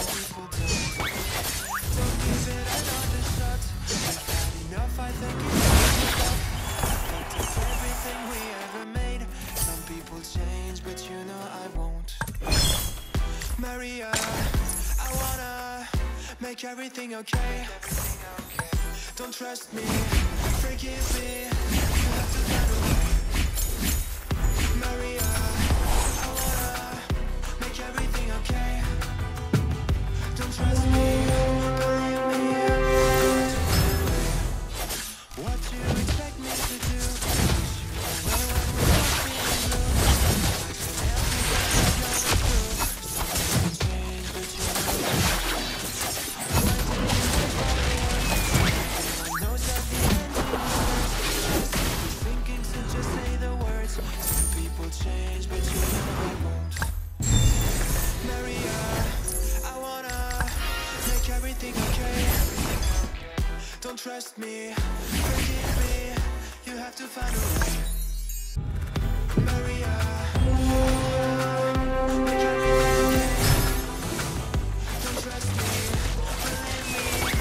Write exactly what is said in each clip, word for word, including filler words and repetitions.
people don't. Don't give it another shot. We've had enough, I think it's enough. Fucked up everything we ever made. Some people change, but you know I won't. Maria, I wanna make everything okay. Don't trust me, forgive me. You have to find a way. Maria, I wanna make everything okay. Don't trust me, believe me. What do you expect me to do? Push you away when we're feeling blue. I can help you get what you're going through. Something change, but you know why did you wait for the end? Everyone knows that the ending hurts. Just thinking, so just say the words. Some people change, but you know I won't. Maria, I wanna make everything okay. Don't trust me, forgive me. You have to find a way. Maria, I wanna make everything okay. Don't trust me, believe me.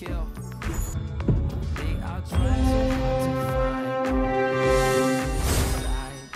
kill. They are trying so hard to find inside,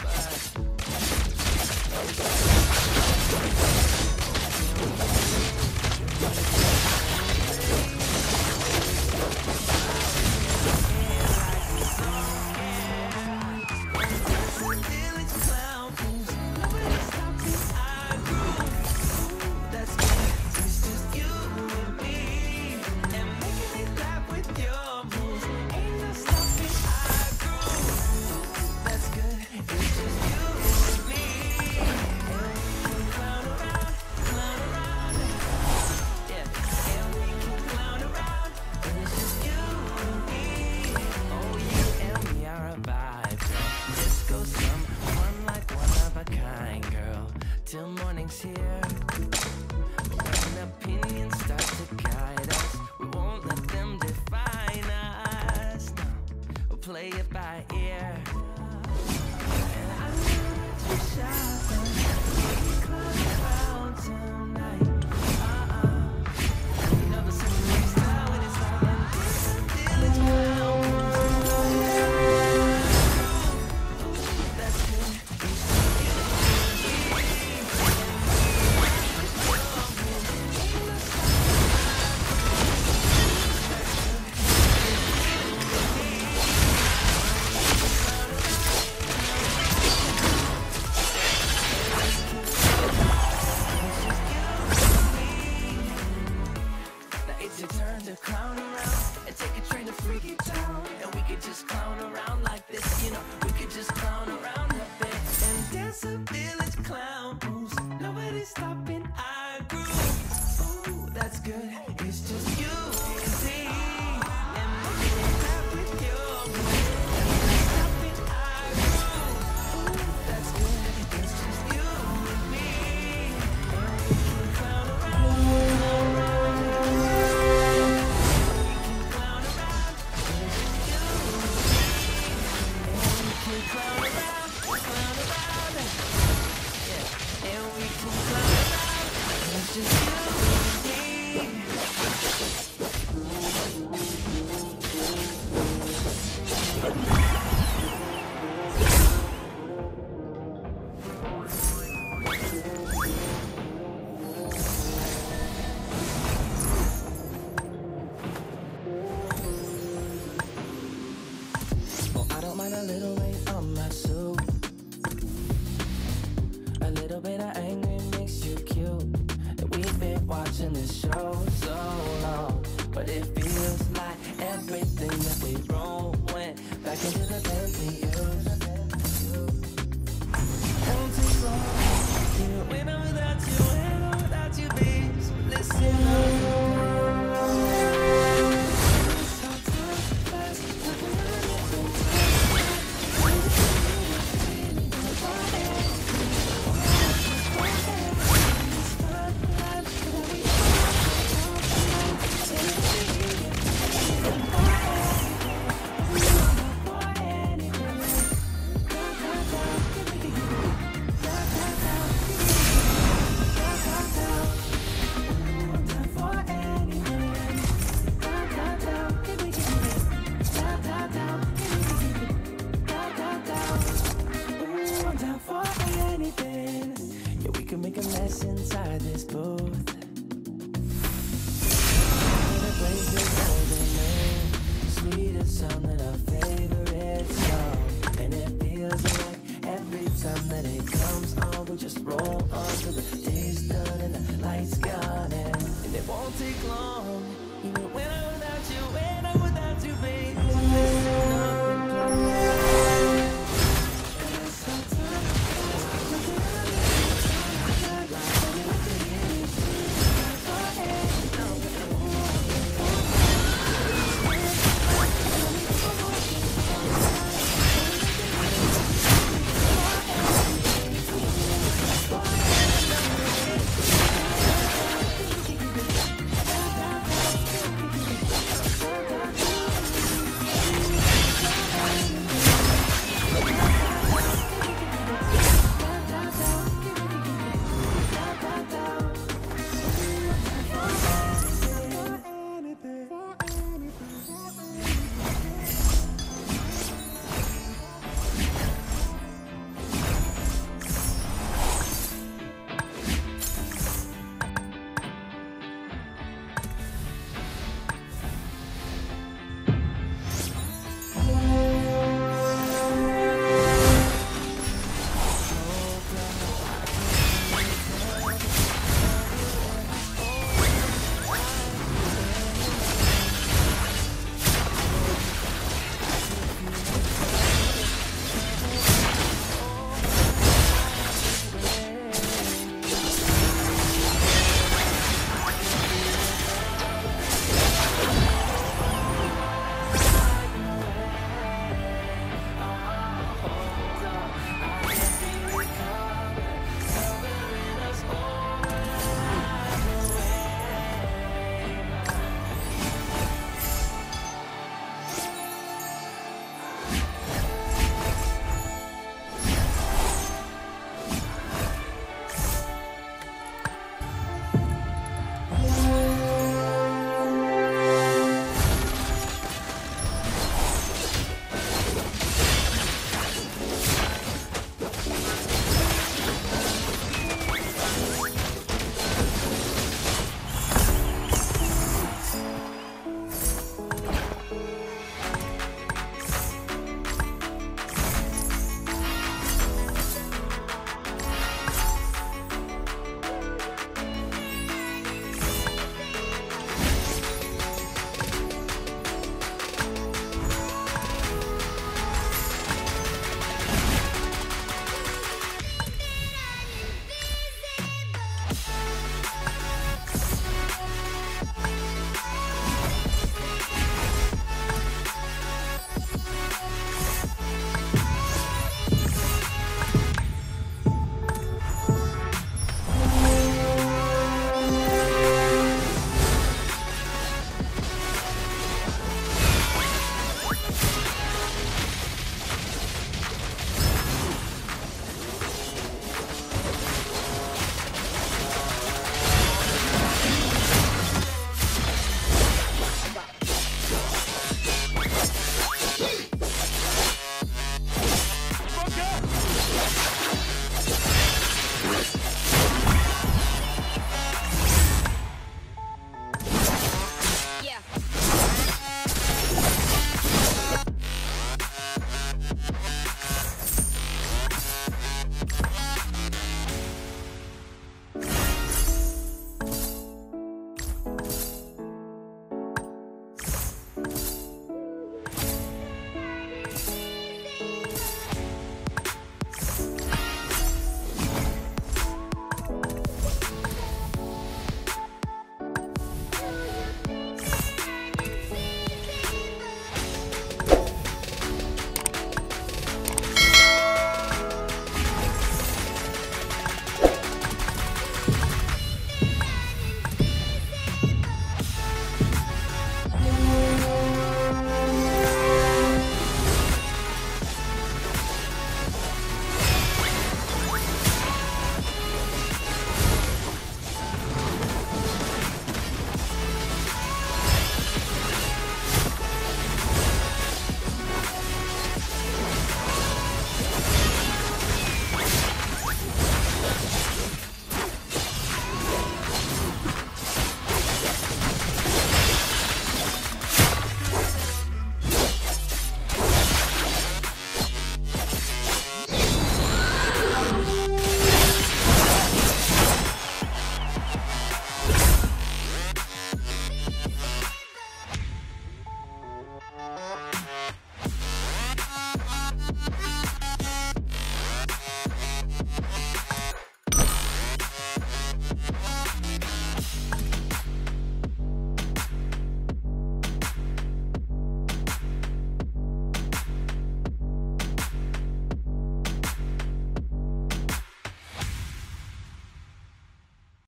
till morning's here. When opinions start to guide us, we won't let them define us. No, we'll play it by ear. And I know that you're shy, we close around tonight. Uh-uh. You know the same style when it's like that. Feel it's clown. That's good. It's your turn to clown around and take a train to Freaky Town, and we could just clown around like this, you know. We could just clown around a bit and dance a village clown moves. Nobody's stopping our groove. Ooh, that's good. It's just you.